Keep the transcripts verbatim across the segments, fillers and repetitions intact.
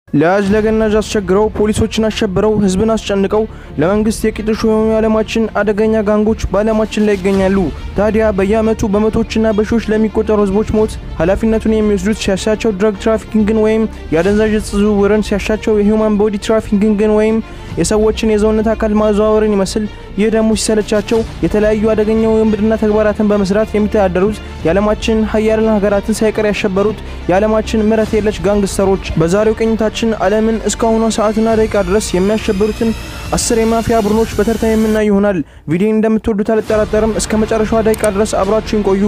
ላጅ ለገናጅ አስቸግረው ፖሊሶችን አሸብረው ህዝብን አስጨንቀው ለመንግስት የቂጥሾ የሆኑ የዓለማችን አደገኛ ጋንጎች በዓለማችን ላይ ይገኛሉ። ታዲያ በየአመቱ በመቶዎችና በሺዎች ለሚቆጠሩ ህዝቦች ሞት ኃላፊነቱን የሚወስዱት ሲያሻቸው ድራግ ትራፊኪንግን ወይም የአደንዛዥ እጽ ዝውውርን፣ ሲያሻቸው የሂውማን ቦዲ ትራፊኪንግን ወይም የሰዎችን የሰውነት አካል ማዘዋወርን ይመስል ይህ ደግሞ ሲሰለቻቸው የተለያዩ አደገኛ የውንብድና ተግባራትን በመስራት የሚተዳደሩት የዓለማችን ሀያላን ሀገራትን ሳይቀር ያሸበሩት የዓለማችን ምሕረት የለሽ ጋንግስተሮች በዛሬው ቅኝታችን ዓለምን እስካሁኗ ሰዓትና ደቂቃ ድረስ የሚያሸብሩትን አስር የማፊያ ቡድኖች በተርታ የምናይ ይሆናል። ቪዲዮን እንደምትወዱት አልጠራጠርም። እስከ መጨረሻው ደቂቃ ድረስ አብራችሁን ቆዩ።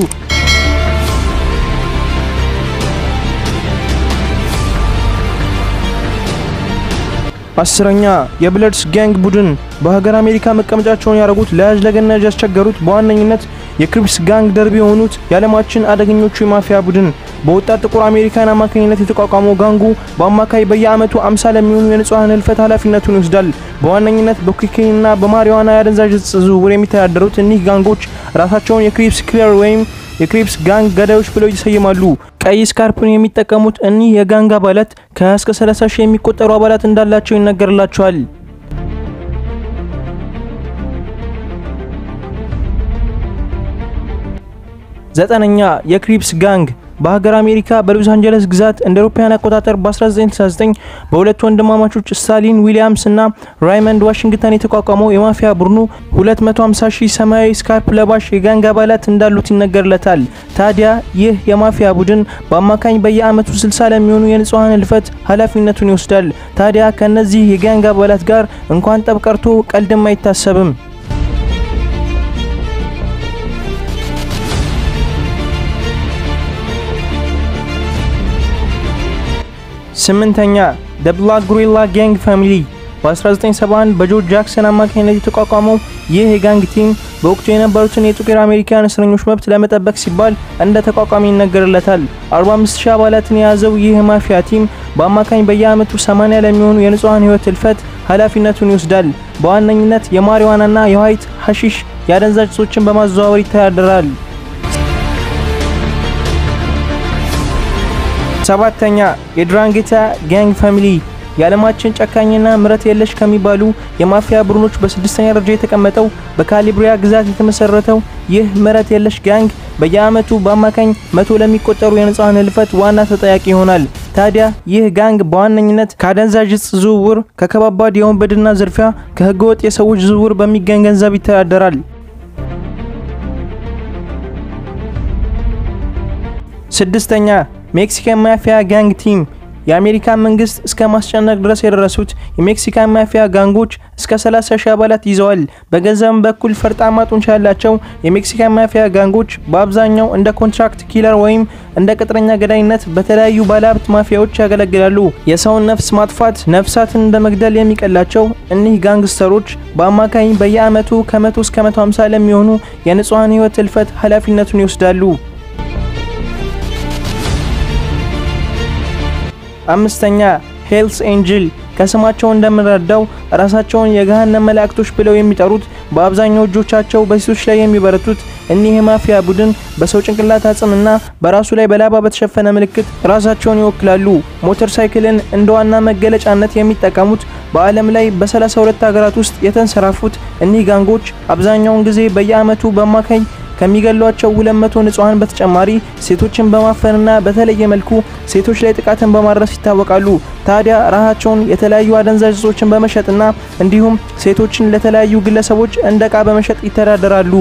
አስረኛ የብለድስ ጋንግ ቡድን በሀገር አሜሪካ መቀመጫቸውን ያደረጉት ላጅ ለገናጅ ያስቸገሩት በዋነኝነት የክሪፕስ ጋንግ ደርቢ የሆኑት የዓለማችን አደገኞቹ የማፊያ ቡድን በወጣት ጥቁር አሜሪካን አማካኝነት የተቋቋመው ጋንጉ በአማካይ በየአመቱ አምሳ ለሚሆኑ የንጹሃን ህልፈት ኃላፊነቱን ይወስዳል። በዋነኝነት በኮካይንና በማሪዋና የአደንዛዥ እጽ ዝውውር የሚተዳደሩት እኒህ ጋንጎች ራሳቸውን የክሪፕስ ክሊየር ወይም የክሪፕስ ጋንግ ገዳዮች ብለው ይሰየማሉ። ቀይ ስካርፕን የሚጠቀሙት እኒህ የጋንግ አባላት ከ እስከ ሰላሳ ሺህ የሚቆጠሩ አባላት እንዳላቸው ይነገርላቸዋል። ዘጠነኛ የክሪፕስ ጋንግ በሀገር አሜሪካ በሎስ አንጀለስ ግዛት እንደ አውሮፓውያን አቆጣጠር በ1969 በሁለት ወንድማማቾች ስታሊን ዊሊያምስ እና ራይመንድ ዋሽንግተን የተቋቋመው የማፊያ ቡድኑ ሁለት መቶ ሃምሳ ሺህ ሰማያዊ ስካርፕ ለባሽ የጋንግ አባላት እንዳሉት ይነገርለታል። ታዲያ ይህ የማፊያ ቡድን በአማካኝ በየአመቱ ስልሳ ለሚሆኑ የንጹሃን ህልፈት ኃላፊነቱን ይወስዳል። ታዲያ ከነዚህ የጋንግ አባላት ጋር እንኳን ጠብ ቀርቶ ቀልድም አይታሰብም። ስምንተኛ The Black Gorilla Gang Family በ1971 በጆርጅ ጃክሰን አማካኝነት የተቋቋመው ይህ የጋንግ ቲም በወቅቱ የነበሩትን የጥቁር አሜሪካን እስረኞች መብት ለመጠበቅ ሲባል እንደ ተቋቋሚ ይነገርለታል። አርባ አምስት ሺህ አባላትን የያዘው ይህ ማፊያ ቲም በአማካኝ በየአመቱ ሰማንያ ለሚሆኑ የንጹሃን ህይወት ህልፈት ኃላፊነቱን ይወስዳል። በዋነኝነት የማሪዋናና የዋይት ሐሺሽ የአደንዛዥ እጾችን በማዘዋወር ይተዳደራል። ሰባተኛ የድራንጌታ ጋንግ ፋሚሊ የዓለማችን ጨካኝና ምሕረት የለሽ ከሚባሉ የማፊያ ቡድኖች በስድስተኛ ደረጃ የተቀመጠው በካሊብሪያ ግዛት የተመሰረተው ይህ ምሕረት የለሽ ጋንግ በየአመቱ በአማካኝ መቶ ለሚቆጠሩ የንጹሃን ህልፈት ዋና ተጠያቂ ይሆናል። ታዲያ ይህ ጋንግ በዋነኝነት ከአደንዛዥ እጽ ዝውውር፣ ከከባባድ የወንበድና ዝርፊያ፣ ከህገወጥ የሰዎች ዝውውር በሚገኝ ገንዘብ ይተዳደራል። ስድስተኛ ሜክሲካን ማፊያ ጋንግ ቲም የአሜሪካ መንግስት እስከ ማስጨነቅ ድረስ የደረሱት የሜክሲካን ማፊያ ጋንጎች እስከ ሰላሳ ሺህ አባላት ይዘዋል። በገንዘብ በኩል ፈርጣማ ጡንቻ ያላቸው የሜክሲካን ማፊያ ጋንጎች በአብዛኛው እንደ ኮንትራክት ኪለር ወይም እንደ ቅጥረኛ ገዳይነት በተለያዩ ባለሀብት ማፊያዎች ያገለግላሉ። የሰውን ነፍስ ማጥፋት ነፍሳትን እንደመግደል የሚቀላቸው እኒህ ጋንግስተሮች በአማካኝ በየአመቱ ከመቶ እስከ መቶ ሃምሳ ለሚሆኑ የንጹሃን ህይወት ህልፈት ኃላፊነቱን ይወስዳሉ። አምስተኛ ሄልስ ኤንጅል ከስማቸው እንደምንረዳው ራሳቸውን የገሃነም መላእክቶች ብለው የሚጠሩት በአብዛኛው እጆቻቸው በሴቶች ላይ የሚበረቱት እኒህ የማፊያ ቡድን በሰው ጭንቅላት አጽምና በራሱ ላይ በላባ በተሸፈነ ምልክት ራሳቸውን ይወክላሉ። ሞተር ሳይክልን እንደ ዋና መገለጫነት የሚጠቀሙት በዓለም ላይ በሰላሳ ሁለት ሀገራት ውስጥ የተንሰራፉት እኒህ ጋንጎች አብዛኛውን ጊዜ በየአመቱ በማካኝ ከሚገሏቸው ሁለት መቶ ንጹሃን በተጨማሪ ሴቶችን በማፈንና በተለየ መልኩ ሴቶች ላይ ጥቃትን በማድረስ ይታወቃሉ። ታዲያ ራሳቸውን የተለያዩ አደንዛዥ እጾችን በመሸጥና እንዲሁም ሴቶችን ለተለያዩ ግለሰቦች እንደ ዕቃ በመሸጥ ይተዳደራሉ።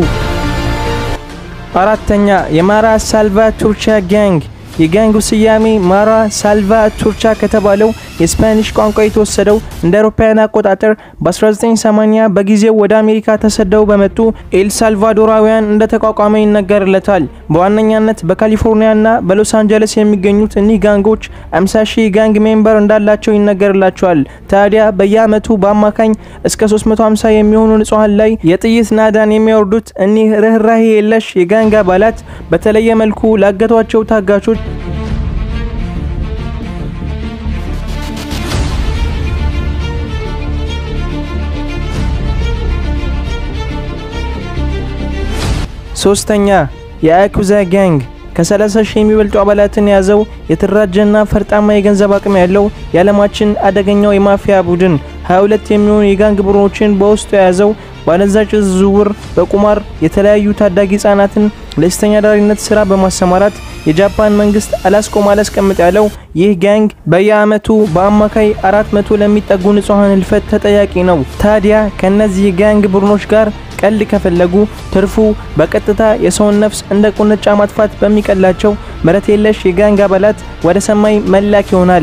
አራተኛ የማራ ሳልቫቶርቻ ጋንግ የጋንጉ ስያሜ ማራ ሳልቫቶርቻ ከተባለው የስፓኒሽ ቋንቋ የተወሰደው እንደ አውሮፓውያን አቆጣጠር በ1980 በጊዜው ወደ አሜሪካ ተሰደው በመጡ ኤል ሳልቫዶራውያን እንደ ተቋቋመ ይነገርለታል። በዋነኛነት በካሊፎርኒያና በሎስ አንጀለስ የሚገኙት እኒህ ጋንጎች ሃምሳ ሺህ ጋንግ ሜምበር እንዳላቸው ይነገርላቸዋል። ታዲያ በየአመቱ በአማካኝ እስከ ሶስት መቶ ሃምሳ የሚሆኑ ንጹሃን ላይ የጥይት ናዳን የሚያወርዱት እኒህ ርህራሄ የለሽ የጋንግ አባላት በተለየ መልኩ ላገቷቸው ታጋቾች ሶስተኛ የአኩዛ ጋንግ ከሰላሳ ሺህ የሚበልጡ አባላትን ያዘው የተደራጀና ፈርጣማ የገንዘብ አቅም ያለው የዓለማችን አደገኛው የማፊያ ቡድን ሃያ ሁለት የሚሆኑ የጋንግ ቡድኖችን በውስጡ ያዘው ባለዛጭ ዝውውር በቁማር የተለያዩ ታዳጊ ህጻናትን ለስተኛ ዳሪነት ስራ በማሰማራት የጃፓን መንግስት አላስቆም አላስቀምጥ ያለው ይህ ጋንግ በየአመቱ በአማካይ አራት መቶ ለሚጠጉ ንጹሃን ህልፈት ተጠያቂ ነው። ታዲያ ከነዚህ ጋንግ ቡድኖች ጋር ቀልድ ከፈለጉ ትርፉ በቀጥታ የሰውን ነፍስ እንደ ቁንጫ ማጥፋት በሚቀላቸው መረት የለሽ የጋንግ አባላት ወደ ሰማይ መላክ ይሆናል።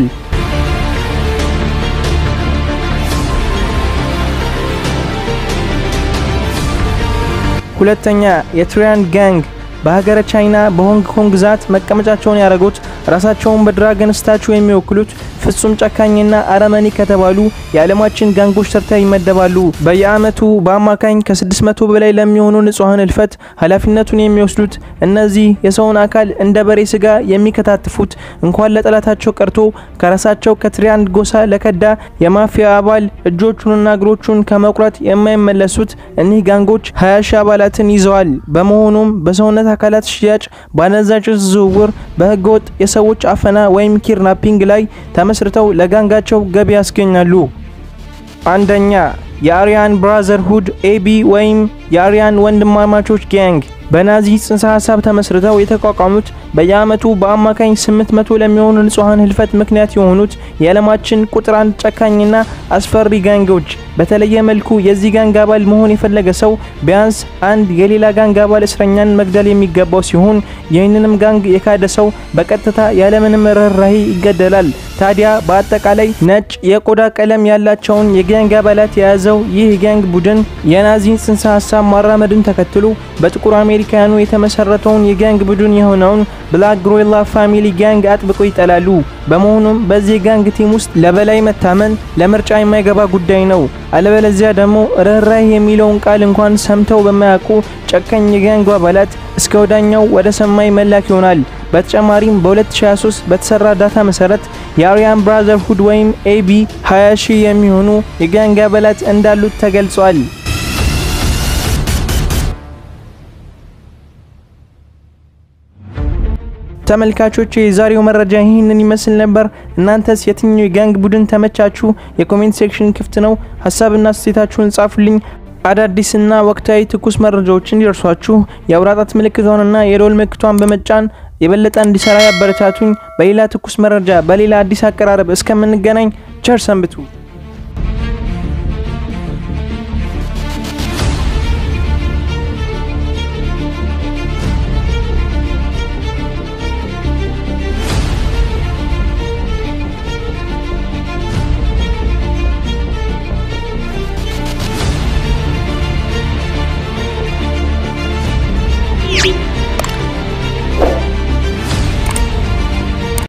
ሁለተኛ የትሪያን ጋንግ በሀገረ ቻይና በሆንግ ኮንግ ግዛት መቀመጫቸውን ያደረጉት ራሳቸውን በድራገን ስታቹ የሚወክሉት ፍጹም ጨካኝና አረመኔ ከተባሉ የዓለማችን ጋንጎች ተርታ ይመደባሉ። በየአመቱ በአማካኝ ከስድስት መቶ በላይ ለሚሆኑ ንጹሃን ህልፈት ኃላፊነቱን የሚወስዱት እነዚህ የሰውን አካል እንደ በሬ ስጋ የሚከታተፉት እንኳን ለጠላታቸው ቀርቶ ከራሳቸው ከትሪያን ጎሳ ለከዳ የማፊያ አባል እጆቹንና እግሮቹን ከመቁረጥ የማይመለሱት እኒህ ጋንጎች ሃያ ሺህ አባላትን ይዘዋል። በመሆኑም በሰውነት አካላት ሽያጭ፣ ባነዛጭ ዝውውር፣ በህገወጥ የሰዎች አፈና ወይም ኪድናፒንግ ላይ ተመስርተው ለጋንጋቸው ገቢ ያስገኛሉ። አንደኛ የአሪያን ብራዘርሁድ ኤቢ ወይም የአሪያን ወንድማማቾች ጋንግ በናዚ ጽንሰ ሐሳብ ተመስርተው የተቋቋሙት በየአመቱ በአማካኝ ስምንት መቶ ለሚሆኑ ንጹሃን ህልፈት ምክንያት የሆኑት የዓለማችን ቁጥር አንድ ጨካኝና አስፈሪ ጋንጎች። በተለየ መልኩ የዚህ ጋንግ አባል መሆን የፈለገ ሰው ቢያንስ አንድ የሌላ ጋንግ አባል እስረኛን መግደል የሚገባው ሲሆን ይህንንም ጋንግ የካደ ሰው በቀጥታ ያለምንም ርህራሄ ይገደላል። ታዲያ በአጠቃላይ ነጭ የቆዳ ቀለም ያላቸውን የጋንግ አባላት የያዘው ይህ ጋንግ ቡድን የናዚን ጽንሰ ሐሳብ ማራመድን ተከትሎ በጥቁር አሜሪካኑ የተመሰረተውን የጋንግ ቡድን የሆነውን ብላክ ጎሪላ ፋሚሊ ጋንግ አጥብቆ ይጠላሉ። በመሆኑም በዚህ ጋንግ ቲም ውስጥ ለበላይ መታመን ለምርጫ የማይገባ ጉዳይ ነው። አለበለዚያ ደግሞ ርህራሄ የሚለውን ቃል እንኳን ሰምተው በማያውቁ ጨካኝ የጋንግ አባላት እስከ ወዳኛው ወደ ሰማይ መላክ ይሆናል። በተጨማሪም በ2023 በተሰራ ዳታ መሰረት የአሪያን ብራዘርሁድ ወይም ኤቢ ሃያ ሺህ የሚሆኑ የጋንግ አባላት እንዳሉት ተገልጿል። ተመልካቾች የዛሬው መረጃ ይህንን ይመስል ነበር። እናንተስ የትኛው የጋንግ ቡድን ተመቻችሁ? የኮሜንት ሴክሽን ክፍት ነው። ሐሳብና አስተያየታችሁን ጻፉልኝ። አዳዲስና ወቅታዊ ትኩስ መረጃዎችን ይደርሷችሁ የአውራጣት ምልክቷንና የደወል ምልክቷን በመጫን የበለጠ እንዲሰራ ያበረታቱኝ። በሌላ ትኩስ መረጃ በሌላ አዲስ አቀራረብ እስከምንገናኝ ቸር ሰንብቱ።